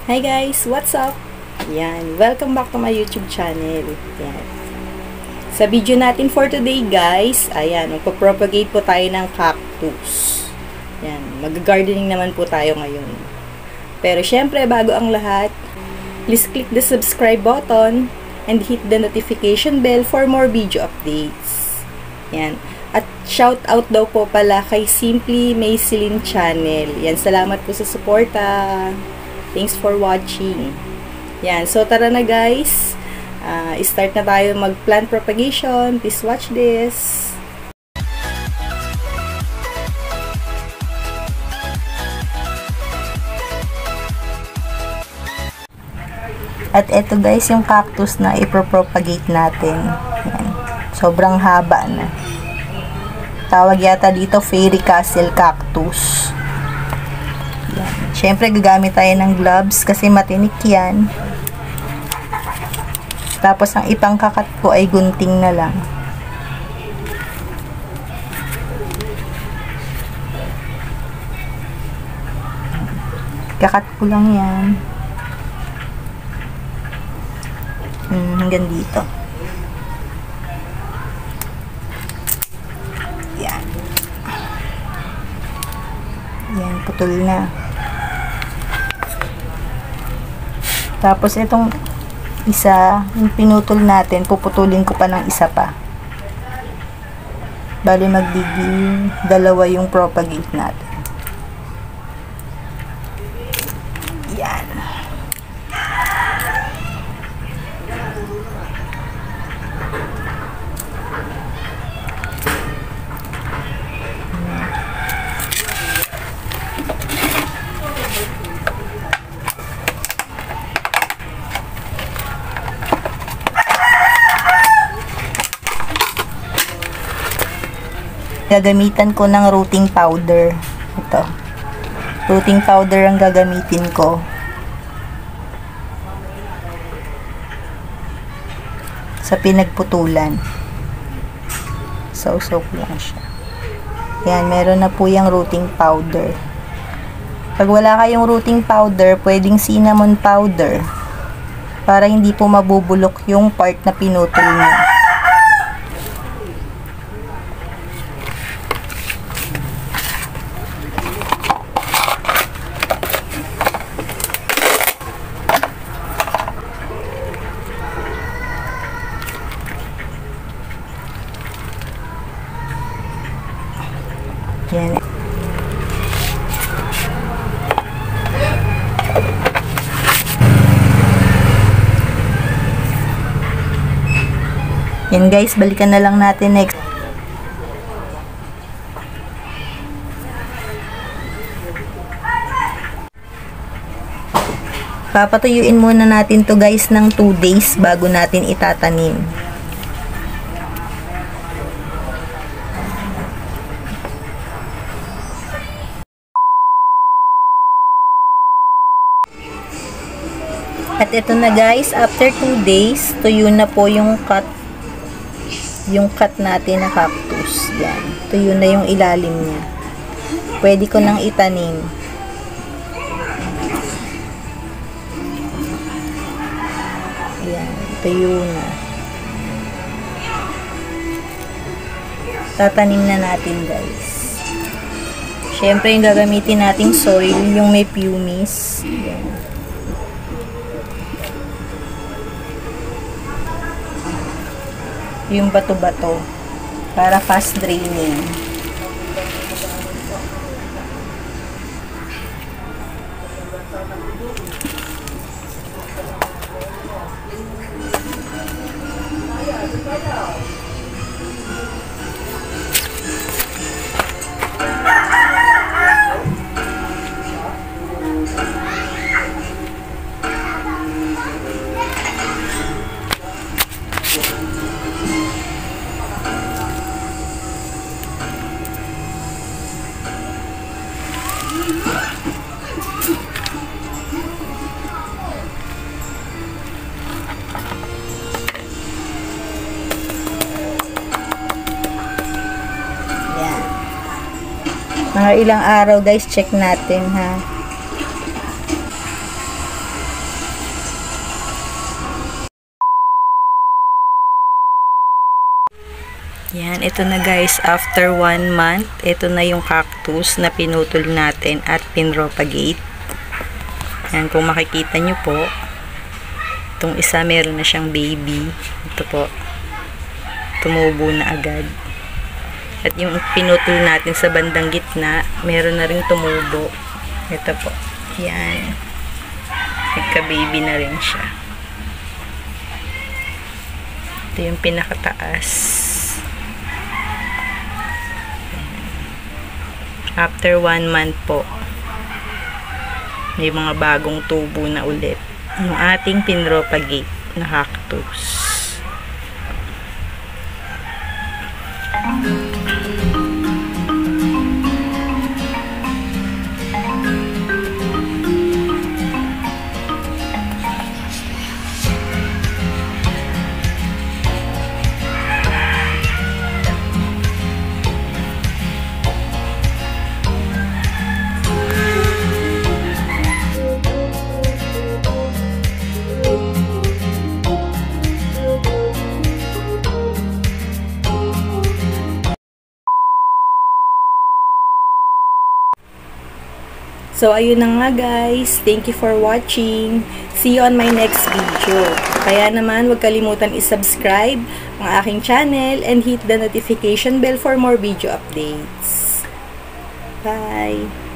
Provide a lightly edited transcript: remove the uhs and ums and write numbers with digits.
Hi guys, what's up? Yan, welcome back to my YouTube channel. Yan. Sa video natin for today guys, ayan, magpa-propagate po tayo ng cactus. Yan, mag-gardening naman po tayo ngayon. Pero syempre, bago ang lahat, please click the subscribe button and hit the notification bell for more video updates. Yan. At shout out daw po pala kay Simply Maysilin Channel. Yan, salamat po sa suporta. Thanks for watching. Yan, so tara na guys. Start na tayo mag-plant propagation. Please watch this. At eto guys, yung cactus na ipropropagate natin. Yan. Sobrang haba na. Tawag yata dito Fairy Castle Cactus. Yan. Siyempre gagamit tayo ng gloves kasi matinik yan. Tapos ang ipangkakat ko ay gunting na lang. Kakat ko lang yan. Hanggang dito. Yan. Yan, putol na. Tapos itong isa, yung pinutol natin, puputulin ko pa ng isa pa. Bali magiging dalawa yung propagate natin. Yan. Gagamitan ko ng rooting powder. Ito. Rooting powder ang gagamitin ko. Sa pinagputulan. Sausok lang siya. Yan, meron na po yung rooting powder. Pag wala kayong rooting powder, pwedeng cinnamon powder. Para hindi po mabubulok yung part na pinutol niyo. Yan. Yan guys, balikan na lang natin next. Papatuyuin muna natin to guys ng 2 days bago natin itatanim. At ito na guys, after 2 days, tuyo na po yung cut natin na cactus. Yan. Tuyo na yung ilalim niya. Pwede ko nang itanim. Yan. Tuyo na. Tatanim na natin guys. Syempre yung gagamitin nating soil, yung may pumice. Yan. Yung bato-bato para fast draining. Mga ilang araw guys, check natin ha. Ayan, ito na guys, after 1 month, ito na yung cactus na pinutol natin at pinropagate. Ayan, kung makikita nyo po, itong isa meron na siyang baby. Ito po, tumubo na agad. At yung pinutol natin sa bandang gitna, meron na rin tumubo. Ito po, ayan. Nagka-baby na rin siya. Ito yung pinakataas. After 1 month po, may mga bagong tubo na ulit. Yung ating pinropagate na cactus. So, ayun na nga guys. Thank you for watching. See you on my next video. Kaya naman, huwag kalimutan i-subscribe ang aking channel and hit the notification bell for more video updates. Bye!